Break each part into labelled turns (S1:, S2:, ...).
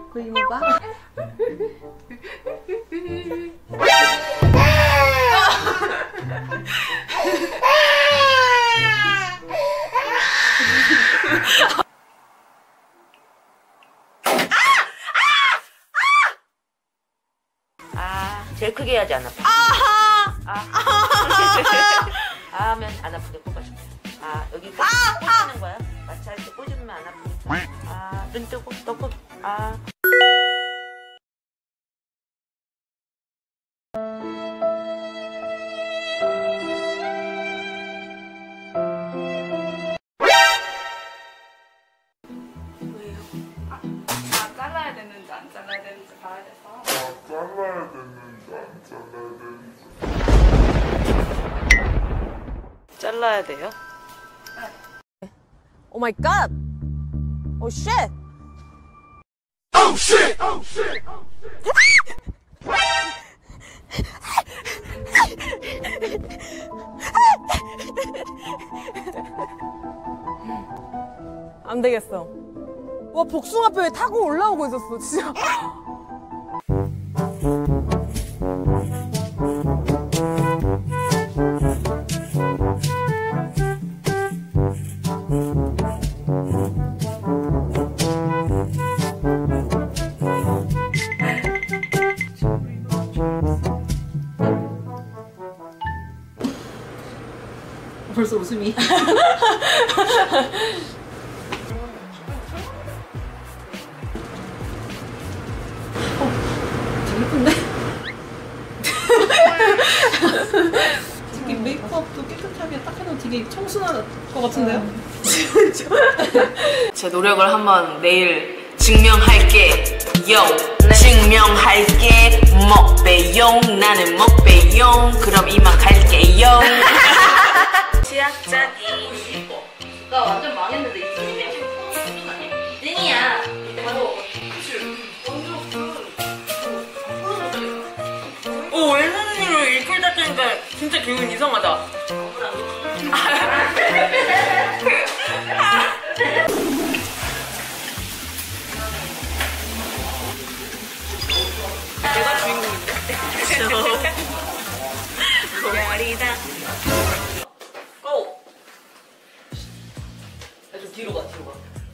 S1: 그 이모가?
S2: 제일 크게 해야지 안 아파. 하면 안 아픈데 꼽아줄게. 여기 꽂는 거야. 마찰 때 꽂으면 안 아프니까. 눈 뜨고 떠고.
S3: 잘라야 되는지 안 잘라야 되는지 봐야 돼서.
S4: 잘라야 되는지 안 잘라야 되는지.
S2: 잘라야 돼요?
S1: 오 마이 갓! 오 쉣!
S4: Oh shit! Oh shit!
S1: 안 되겠어. 와, 복숭아뼈에 타고 올라오고 있었어, 진짜.
S2: 벌써 웃음이. 되게 예쁜데?
S1: 되게 메이크업도 깨끗하게 딱 해도 되게 청순할 것 같은데요?
S2: 제 노력을 한번 내일 증명할게. 증명할게. 먹배용. 나는 먹배용. 그럼 이만 갈게요. 치약자기. 나 완전 망했는데 이쯤이면 수준 아니야? 땡이야. 바로 오, 왼손으로 이끌 닦으니까 진짜 기분 이상하다. 내가 주인공인데? 야리다. 고! 좀 뒤로 가, 뒤로 가.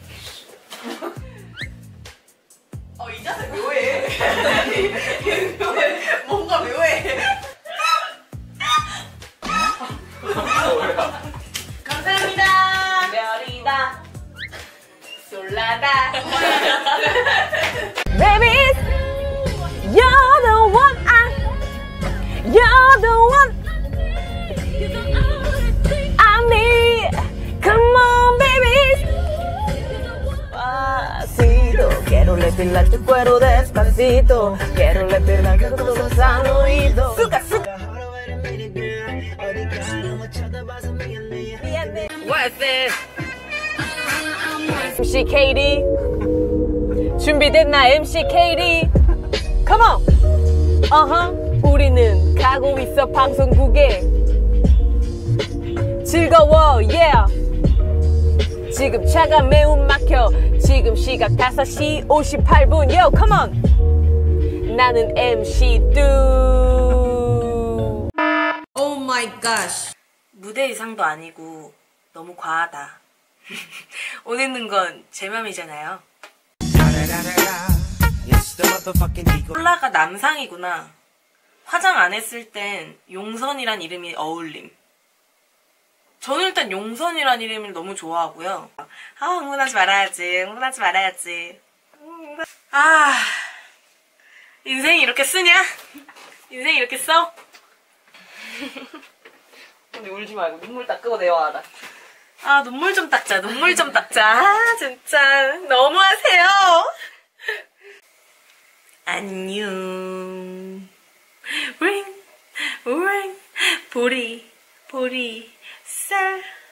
S2: 이 자세 묘해. 뭔가 묘해. 감사합니다. 별이다. 솔라다.
S1: Baby, you're the one you're the one I need. Come on, baby. Despacito, quiero respirar tu cuero despacito. Quiero respirar que todos han oído. Suka, suka.
S2: What's this?
S1: MC KD 준비됐나 MC KD Come on 우리는 가고 있어 방송국에 즐거워 yeah 지금 차가 매우 막혀 지금 시각 5시 58분 Yo come on 나는 MC 뚜
S2: Oh my gosh. 무대 의상도 아니고 너무 과하다. 옷 입는 건 제 맘이잖아요. 콜라가 남상이구나. 화장 안 했을 땐 용선이란 이름이 어울림. 저는 일단 용선이란 이름을 너무 좋아하고요. 흥분하지 말아야지. 흥분하지 말아야지. 인생이 이렇게 쓰냐? 인생이 이렇게 써? 근데 울지 말고 눈물 닦고 내와라. 눈물 좀 닦자. 눈물 좀 닦자. 진짜 너무하세요. 안녕. ring ring 보리 쌀